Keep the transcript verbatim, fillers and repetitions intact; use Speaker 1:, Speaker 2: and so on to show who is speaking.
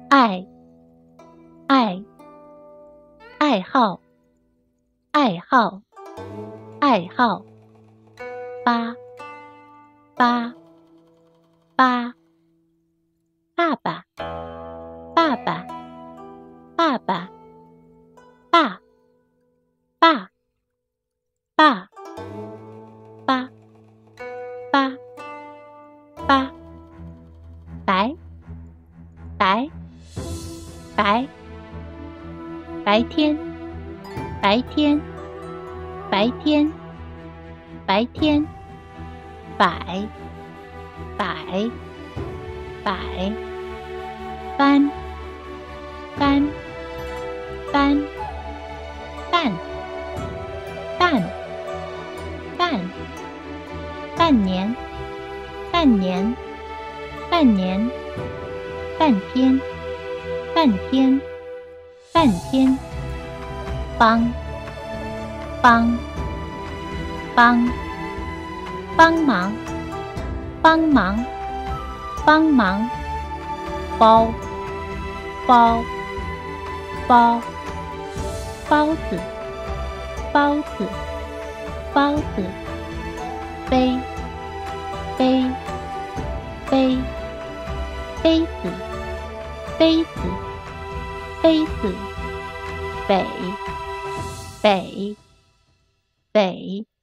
Speaker 1: 爱爱爱好爱好爱好八八八爸爸爸爸爸爸爸爸爸八八八白白白白天白天白天白天百百百班班班半半半半年半年半年半天半天半天帮帮帮帮忙帮忙帮忙包包包包子包子包子杯杯杯杯子杯子杯子北北北